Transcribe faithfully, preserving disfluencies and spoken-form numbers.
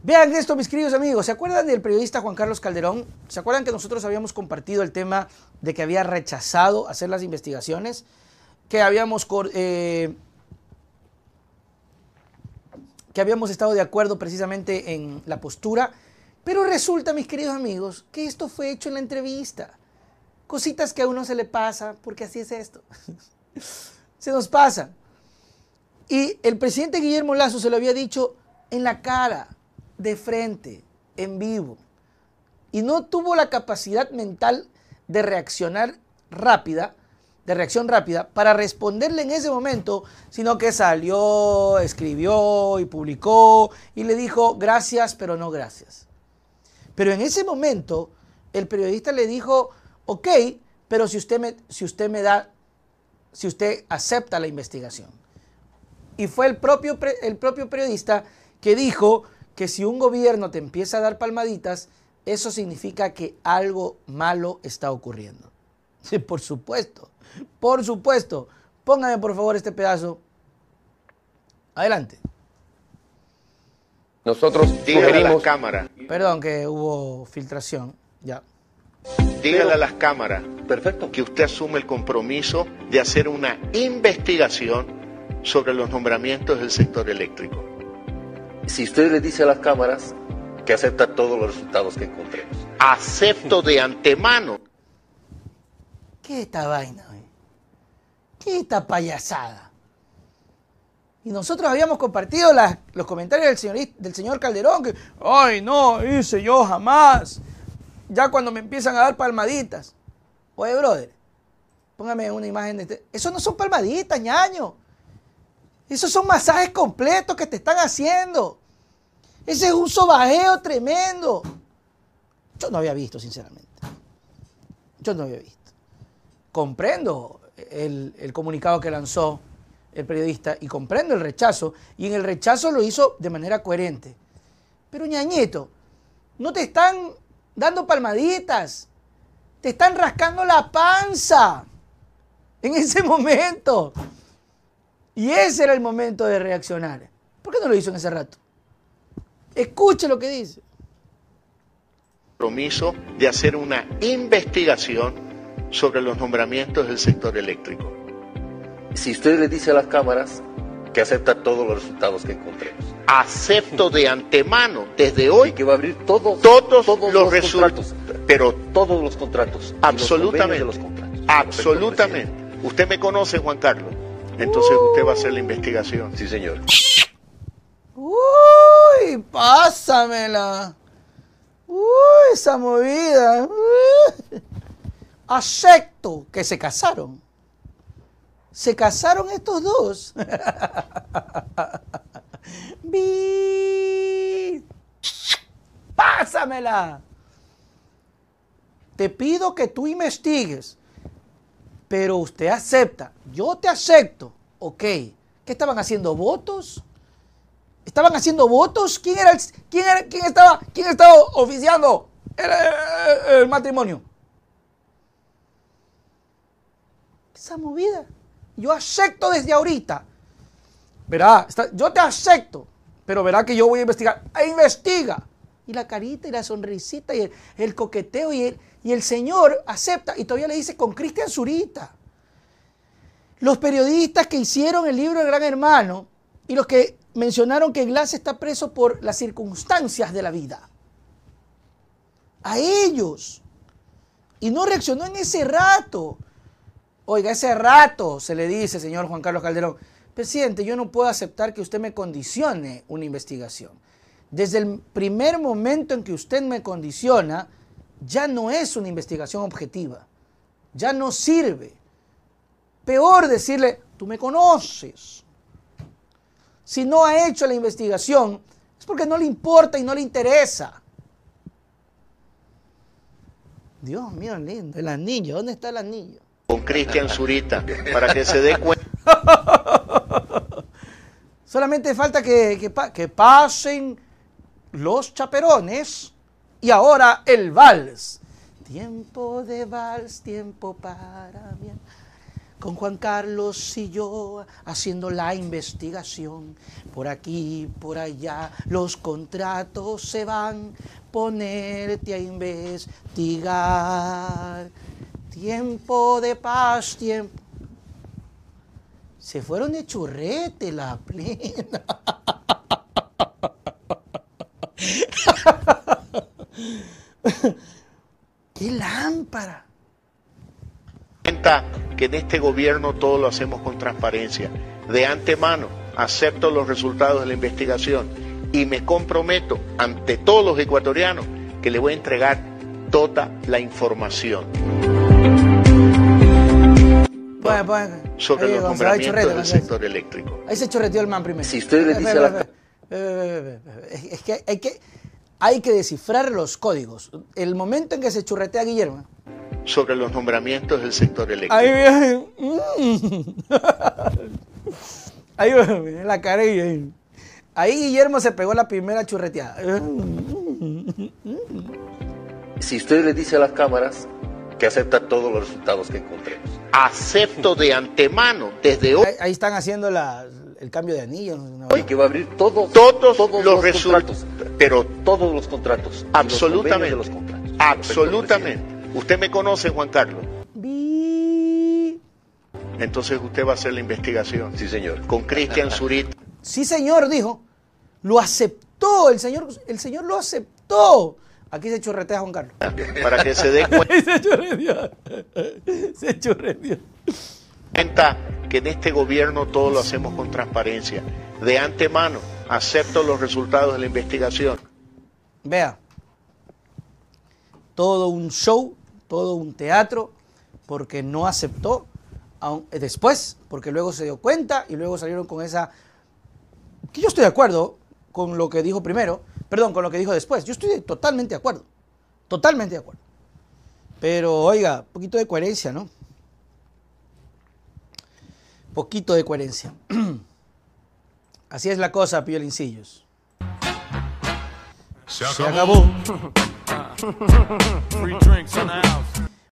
Vean esto, mis queridos amigos. ¿Se acuerdan del periodista Juan Carlos Calderón? ¿Se acuerdan que nosotros habíamos compartido el tema de que había rechazado hacer las investigaciones? Que habíamos, eh, que habíamos estado de acuerdo precisamente en la postura. Pero resulta, mis queridos amigos, que esto fue hecho en la entrevista. Cositas que a uno se le pasa, porque así es esto. Se nos pasa. Y el presidente Guillermo Lasso se lo había dicho en la cara, de frente, en vivo. Y no tuvo la capacidad mental de reaccionar rápida, de reacción rápida, para responderle en ese momento, sino que salió, escribió y publicó y le dijo gracias, pero no gracias. Pero en ese momento, el periodista le dijo, ok, pero si usted me, si usted me da, si usted acepta la investigación. Y fue el propio, el propio periodista que dijo que si un gobierno te empieza a dar palmaditas, eso significa que algo malo está ocurriendo. Sí, por supuesto, por supuesto. Póngame por favor este pedazo. Adelante. Nosotros dígale a las cámaras. Perdón que hubo filtración, ya. Dígale a las cámaras. Perfecto. Que usted asume el compromiso de hacer una investigación sobre los nombramientos del sector eléctrico. Si usted le dice a las cámaras que acepta todos los resultados que encontremos. Acepto de antemano. ¿Qué es esta vaina? Eh? ¿Qué es esta payasada? Y nosotros habíamos compartido las, los comentarios del señor, del señor Calderón, que, ay, no, hice yo jamás. Ya cuando me empiezan a dar palmaditas. Oye, brother, póngame una imagen de este. Eso no son palmaditas, ñaño. Esos son masajes completos que te están haciendo. Ese es un sobajeo tremendo. Yo no había visto, sinceramente. Yo no había visto. Comprendo el, el comunicado que lanzó el periodista y comprendo el rechazo. Y en el rechazo lo hizo de manera coherente. Pero, ñañito, no te están dando palmaditas. Te están rascando la panza en ese momento. Y ese era el momento de reaccionar. ¿Por qué no lo hizo en ese rato? Escuche lo que dice. Compromiso de hacer una investigación sobre los nombramientos del sector eléctrico. Si usted le dice a las cámaras que acepta todos los resultados que encontremos. Acepto de antemano, desde hoy, y que va a abrir todos, todos, todos los, los resultados. Pero todos los contratos. Absolutamente. Los de los contratos. Absolutamente. Perfecto, usted me conoce, Juan Carlos. Entonces uh. usted va a hacer la investigación. Sí, señor. Uy, pásamela. Uy, esa movida. Uy. Acepto que se casaron. Se casaron estos dos. Pásamela. Te pido que tú investigues, pero usted acepta. Yo te acepto. Ok. ¿Qué estaban haciendo? ¿Votos? ¿Estaban haciendo votos? ¿Quién era el, quién era, quién estaba, quién estaba oficiando el, el, el matrimonio? Esa movida. Yo acepto desde ahorita. Verá, está, yo te acepto, pero verá que yo voy a investigar. ¡E investiga! Y la carita y la sonrisita y el, el coqueteo y el, y el señor acepta y todavía le dice con Cristian Zurita. Los periodistas que hicieron el libro El Gran Hermano y los que mencionaron que Glass está preso por las circunstancias de la vida. A ellos. Y no reaccionó en ese rato. Oiga, ese rato se le dice, señor Juan Carlos Calderón, presidente, yo no puedo aceptar que usted me condicione una investigación. Desde el primer momento en que usted me condiciona, ya no es una investigación objetiva. Ya no sirve. Peor decirle, tú me conoces. Si no ha hecho la investigación, es porque no le importa y no le interesa. Dios mío, lindo. El anillo, ¿dónde está el anillo? Con Cristian Zurita, para que se dé cuenta. Solamente falta que, que, que pasen los chaperones y ahora el vals. Tiempo de vals, tiempo para mí. con Juan Carlos y yo haciendo la investigación. Por aquí, por allá, los contratos se van. Ponerte a investigar. Tiempo de paz, tiempo. Se fueron de churrete la plena. ¡Qué lámpara! Que en este gobierno todo lo hacemos con transparencia. De antemano acepto los resultados de la investigación y me comprometo ante todos los ecuatorianos que le voy a entregar toda la información. Bueno, bueno, sobre ahí, los Gonzalo, nombramientos chorrete, del Gonzalo. sector eléctrico. Ahí se chorreteó el man primero. Si usted le dice a la... Es que hay que, hay que descifrar los códigos. El momento en que se churretea Guillermo. Sobre los nombramientos del sector eléctrico. Ahí viene. Ahí viene la carilla. Ahí. ahí Guillermo se pegó la primera churreteada. Si usted le dice a las cámaras que acepta todos los resultados que encontremos. Acepto de antemano, desde hoy. Ahí, ahí están haciendo la, el cambio de anillos. ¿No? Hoy que va a abrir todos, Todos, todos los, los resultados. contratos. Pero Todos los contratos. y absolutamente. los convenios de los contratos. Absolutamente. Usted me conoce, Juan Carlos. Vi... Entonces usted va a hacer la investigación. Sí, señor. Con Cristian Zurit. Sí, señor, dijo. Lo aceptó. El señor, el señor lo aceptó. Aquí se churretea Juan Carlos. Para que se dé cuenta. se churreteó. Se churreteó. cuenta que en este gobierno todo lo hacemos con transparencia. De antemano, acepto los resultados de la investigación. Vea, todo un show, todo un teatro, porque no aceptó aun, eh, después, porque luego se dio cuenta y luego salieron con esa... Que yo estoy de acuerdo con lo que dijo primero, perdón, con lo que dijo después. Yo estoy totalmente de acuerdo, totalmente de acuerdo. Pero, oiga, un poquito de coherencia, ¿no? Poquito de coherencia. Así es la cosa, Piolincillos. Se Se acabó. Free drinks in the house.